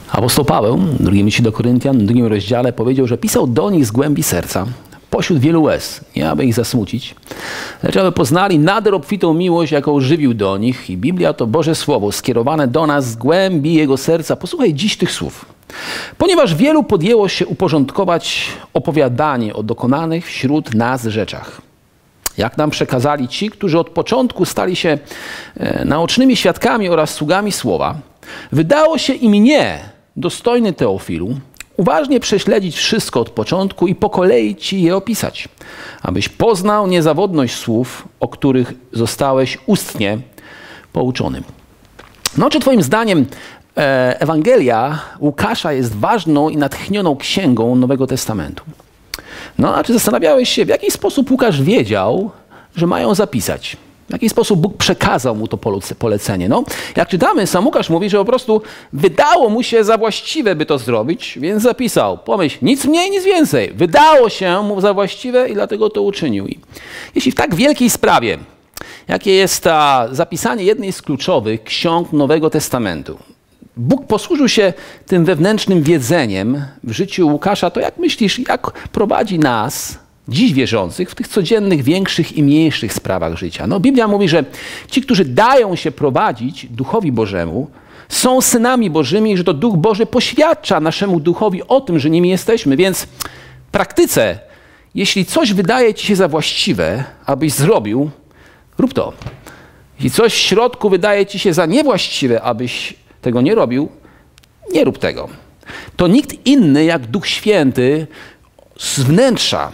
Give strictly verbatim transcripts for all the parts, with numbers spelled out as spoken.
Apostoł Paweł w drugim liście do Koryntian, w drugim rozdziale powiedział, że pisał do nich z głębi serca, pośród wielu łez, nie aby ich zasmucić, lecz aby poznali nader obfitą miłość, jaką żywił do nich. I Biblia to Boże Słowo skierowane do nas z głębi Jego serca. Posłuchaj dziś tych słów. Ponieważ wielu podjęło się uporządkować opowiadanie o dokonanych wśród nas rzeczach. Jak nam przekazali ci, którzy od początku stali się naocznymi świadkami oraz sługami słowa, wydało się im nie, dostojny Teofilu, uważnie prześledzić wszystko od początku i po kolei ci je opisać, abyś poznał niezawodność słów, o których zostałeś ustnie pouczony. No, czy twoim zdaniem e, Ewangelia Łukasza jest ważną i natchnioną księgą Nowego Testamentu? No, a czy zastanawiałeś się, w jaki sposób Łukasz wiedział, że mają zapisać? W jaki sposób Bóg przekazał mu to polecenie? No, jak czytamy, sam Łukasz mówi, że po prostu wydało mu się za właściwe, by to zrobić, więc zapisał. Pomyśl, nic mniej, nic więcej. Wydało się mu za właściwe i dlatego to uczynił. I jeśli w tak wielkiej sprawie, jakie jest ta zapisanie jednej z kluczowych ksiąg Nowego Testamentu, Bóg posłużył się tym wewnętrznym wiedzeniem w życiu Łukasza, to jak myślisz, jak prowadzi nas, dziś wierzących, w tych codziennych, większych i mniejszych sprawach życia? No, Biblia mówi, że ci, którzy dają się prowadzić Duchowi Bożemu, są synami Bożymi i że to Duch Boży poświadcza naszemu duchowi o tym, że nimi jesteśmy. Więc w praktyce, jeśli coś wydaje ci się za właściwe, abyś zrobił, rób to. Jeśli coś w środku wydaje ci się za niewłaściwe, abyś tego nie robił, nie rób tego. To nikt inny jak Duch Święty z wnętrza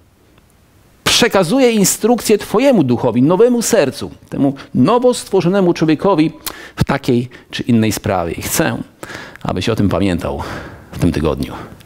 przekazuje instrukcję twojemu duchowi, nowemu sercu, temu nowo stworzonemu człowiekowi w takiej czy innej sprawie. I chcę, abyś o tym pamiętał w tym tygodniu.